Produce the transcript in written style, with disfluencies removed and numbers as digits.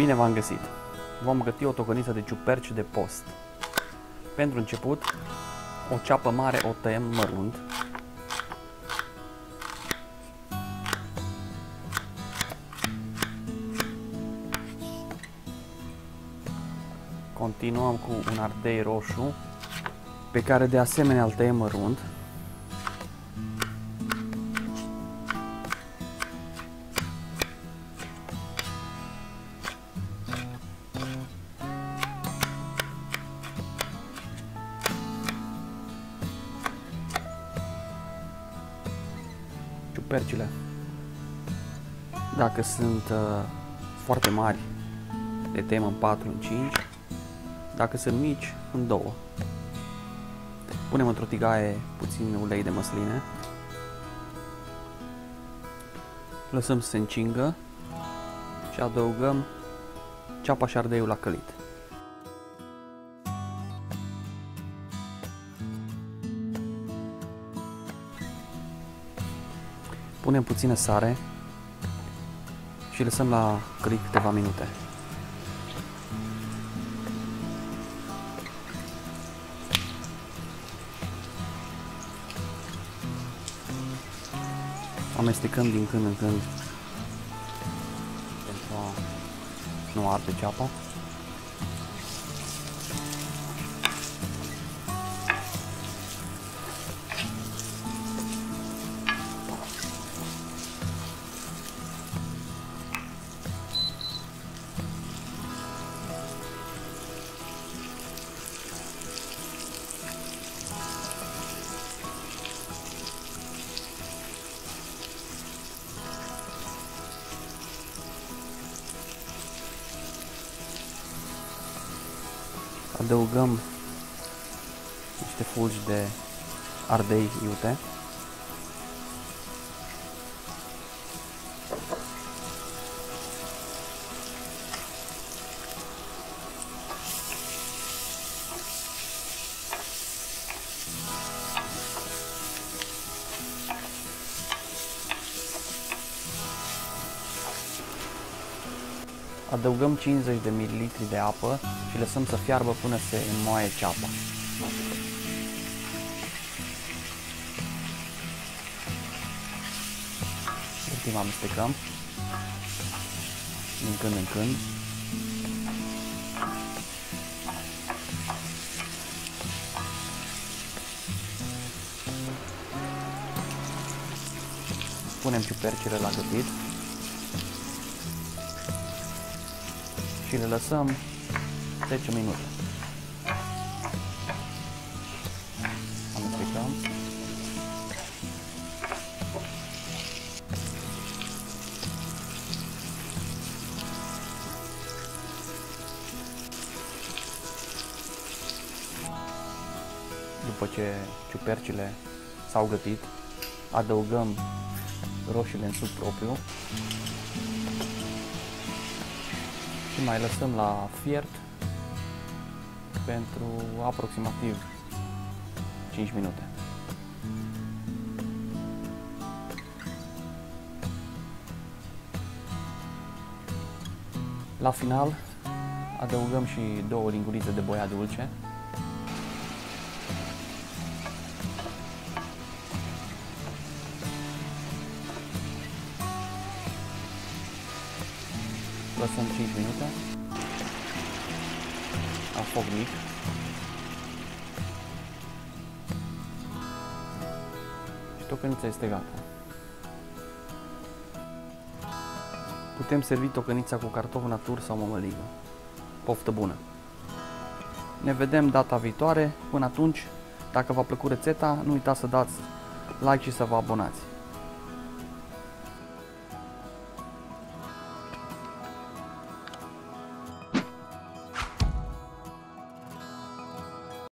Bine v-am găsit! Vom găti o tocăniță de ciuperci de post. Pentru început, o ceapă mare o tăiem mărunt. Continuăm cu un ardei roșu, pe care de asemenea îl tăiem mărunt. Ciupercile, dacă sunt foarte mari, le tăiem în 4, în 5, dacă sunt mici, în 2. Punem într-o tigaie puțin ulei de măsline, lăsăm să se încingă și adăugăm ceapa și ardeiul la călit. Punem puțină sare și lăsăm la călit câteva minute. Amestecăm din când în când pentru a nu arde ceapa. Adăugăm niște fulgi de ardei iute. Adăugăm 50 de ml de apă și lăsăm să fiarbă până se înmoaie ceapa. În timp amestecăm din când în când. Punem ciupercile la gătit și le lăsăm 10 minute. Amestecăm. După ce ciupercile s-au gătit, adăugăm roșiile în suc propriu și mai lăsăm la fiert pentru aproximativ 5 minute. La final adăugăm și 2 lingurițe de boia dulce. Lăsăm 5 minute la foc mic. Și tocănița este gata. Putem servi tocănița cu cartofi natur sau mămăligă. Poftă bună! Ne vedem data viitoare. Până atunci, dacă v-a plăcut rețeta, nu uitați să dați like și să vă abonați.